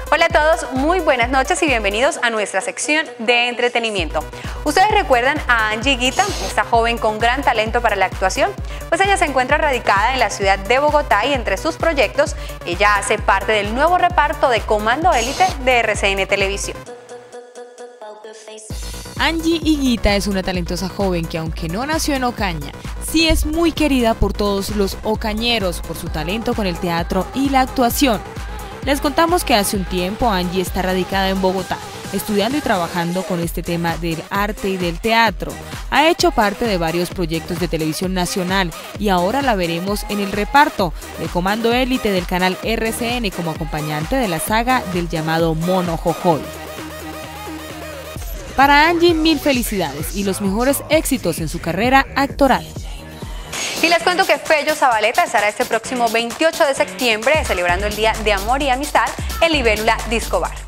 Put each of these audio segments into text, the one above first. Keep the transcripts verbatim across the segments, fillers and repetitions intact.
Hola a todos, muy buenas noches y bienvenidos a nuestra sección de entretenimiento. ¿Ustedes recuerdan a Angie Higuita, esta joven con gran talento para la actuación? Pues ella se encuentra radicada en la ciudad de Bogotá y entre sus proyectos, ella hace parte del nuevo reparto de Comando Élite de R C N Televisión. Angie Higuita es una talentosa joven que, aunque no nació en Ocaña, sí es muy querida por todos los ocañeros por su talento con el teatro y la actuación. Les contamos que hace un tiempo Angie está radicada en Bogotá, estudiando y trabajando con este tema del arte y del teatro. Ha hecho parte de varios proyectos de televisión nacional y ahora la veremos en el reparto de Comando Élite del canal R C N como acompañante de la saga del llamado Mono Jojoy. Para Angie, mil felicidades y los mejores éxitos en su carrera actoral. Y les cuento que Fello Zabaleta estará este próximo veintiocho de septiembre celebrando el Día de Amor y Amistad en Libélula Disco Bar.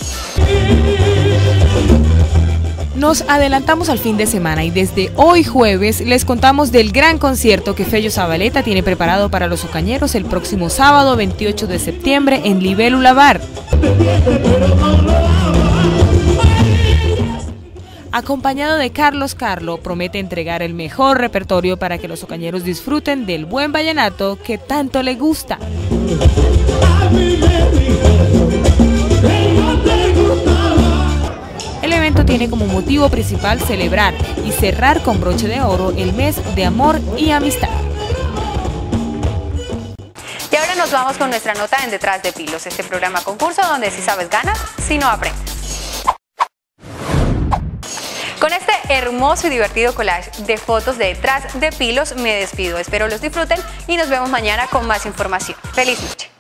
Nos adelantamos al fin de semana y desde hoy jueves les contamos del gran concierto que Fello Zabaleta tiene preparado para los ocañeros el próximo sábado veintiocho de septiembre en Libélula Bar. Acompañado de Carlos Carlo, promete entregar el mejor repertorio para que los ocañeros disfruten del buen vallenato que tanto le gusta. El evento tiene como motivo principal celebrar y cerrar con broche de oro el mes de amor y amistad. Y ahora nos vamos con nuestra nota en Detrás de Pilos, este programa concurso donde si sabes ganas, si no aprendes. Con este hermoso y divertido collage de fotos de Detrás de Pilos me despido. Espero los disfruten y nos vemos mañana con más información. ¡Feliz noche!